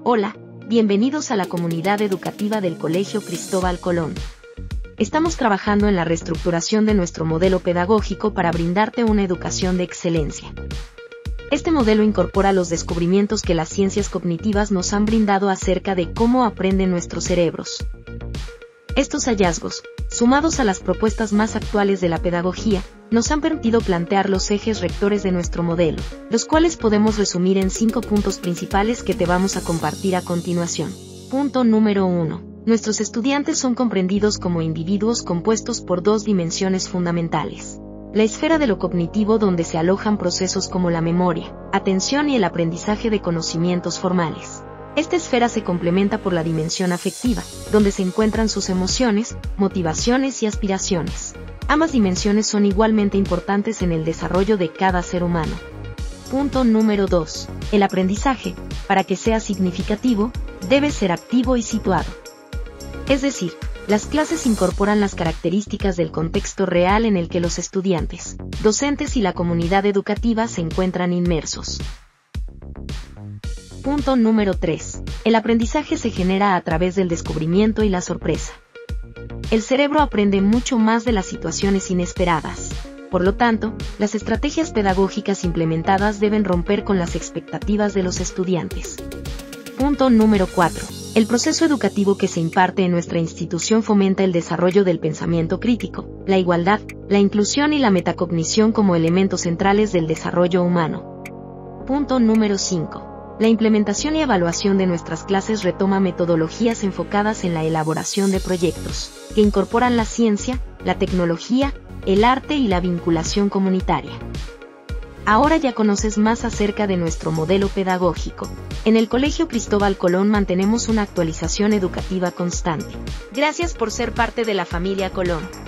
Hola, bienvenidos a la comunidad educativa del Colegio Cristóbal Colón. Estamos trabajando en la reestructuración de nuestro modelo pedagógico para brindarte una educación de excelencia. Este modelo incorpora los descubrimientos que las ciencias cognitivas nos han brindado acerca de cómo aprenden nuestros cerebros. Estos hallazgos, sumados a las propuestas más actuales de la pedagogía, nos han permitido plantear los ejes rectores de nuestro modelo, los cuales podemos resumir en 5 puntos principales que te vamos a compartir a continuación. Punto número 1. Nuestros estudiantes son comprendidos como individuos compuestos por 2 dimensiones fundamentales. La esfera de lo cognitivo, donde se alojan procesos como la memoria, atención y el aprendizaje de conocimientos formales. Esta esfera se complementa por la dimensión afectiva, donde se encuentran sus emociones, motivaciones y aspiraciones. Ambas dimensiones son igualmente importantes en el desarrollo de cada ser humano. Punto número 2. El aprendizaje, para que sea significativo, debe ser activo y situado. Es decir, las clases incorporan las características del contexto real en el que los estudiantes, docentes y la comunidad educativa se encuentran inmersos. Punto número 3. El aprendizaje se genera a través del descubrimiento y la sorpresa. El cerebro aprende mucho más de las situaciones inesperadas. Por lo tanto, las estrategias pedagógicas implementadas deben romper con las expectativas de los estudiantes. Punto número 4. El proceso educativo que se imparte en nuestra institución fomenta el desarrollo del pensamiento crítico, la igualdad, la inclusión y la metacognición como elementos centrales del desarrollo humano. Punto número 5. La implementación y evaluación de nuestras clases retoma metodologías enfocadas en la elaboración de proyectos, que incorporan la ciencia, la tecnología, el arte y la vinculación comunitaria. Ahora ya conoces más acerca de nuestro modelo pedagógico. En el Colegio Cristóbal Colón mantenemos una actualización educativa constante. Gracias por ser parte de la familia Colón.